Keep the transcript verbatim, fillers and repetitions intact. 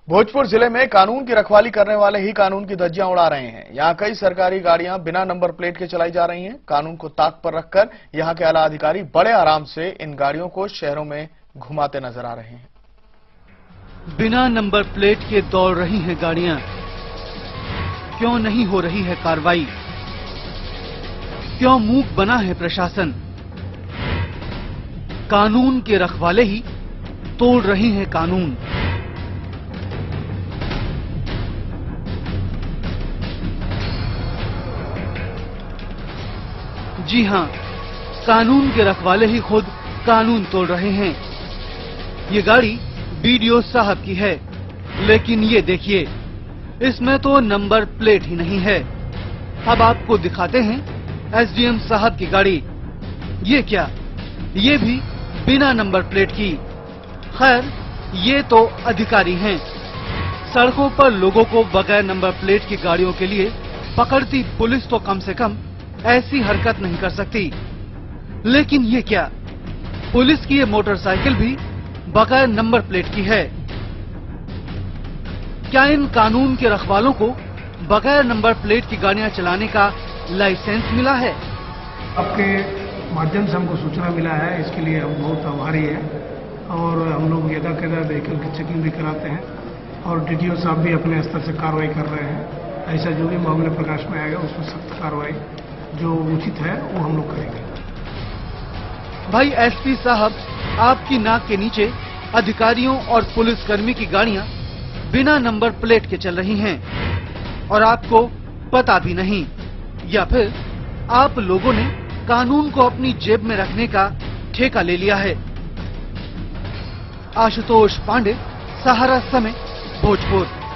भोजपुर जिले में कानून की रखवाली करने वाले ही कानून की धज्जियां उड़ा रहे हैं। यहां कई सरकारी गाड़ियां बिना नंबर प्लेट के चलाई जा रही हैं। कानून को ताक पर रखकर यहां के आला अधिकारी बड़े आराम से इन गाड़ियों को शहरों में घुमाते नजर आ रहे हैं। बिना नंबर प्लेट के दौड़ रही हैं गाड़ियां। क्यों नहीं हो रही है कार्रवाई? क्यों मूक बना है प्रशासन? कानून के रखवाले ही तोड़ रही हैं कानून। जी हां, कानून के रखवाले ही खुद कानून तोड़ रहे हैं। ये गाड़ी बीडीओ साहब की है, लेकिन ये देखिए, इसमें तो नंबर प्लेट ही नहीं है। अब आपको दिखाते हैं एसडीएम साहब की गाड़ी। ये क्या, ये भी बिना नंबर प्लेट की। खैर, ये तो अधिकारी हैं। सड़कों पर लोगों को बगैर नंबर प्लेट की गाड़ियों के लिए पकड़ती पुलिस तो कम से कम ऐसी हरकत नहीं कर सकती। लेकिन ये क्या, पुलिस की ये मोटरसाइकिल भी बगैर नंबर प्लेट की है। क्या इन कानून के रखवालों को बगैर नंबर प्लेट की गाड़ियां चलाने का लाइसेंस मिला है? आपके माध्यम से हमको सूचना मिला है, इसके लिए हम बहुत आभारी हैं। और हम लोग यदा कदा व्हीकल की चेकिंग भी कराते हैं और डीटीओ साहब भी अपने स्तर से कार्रवाई कर रहे हैं। ऐसा जो भी मामले प्रकाश में आएगा उसमें सख्त कार्रवाई जो उचित है वो हम लोग करेंगे। भाई एसपी साहब, आपकी नाक के नीचे अधिकारियों और पुलिसकर्मी की गाड़ियां बिना नंबर प्लेट के चल रही हैं और आपको पता भी नहीं, या फिर आप लोगों ने कानून को अपनी जेब में रखने का ठेका ले लिया है। आशुतोष पांडे, सहारा समय, भोजपुर।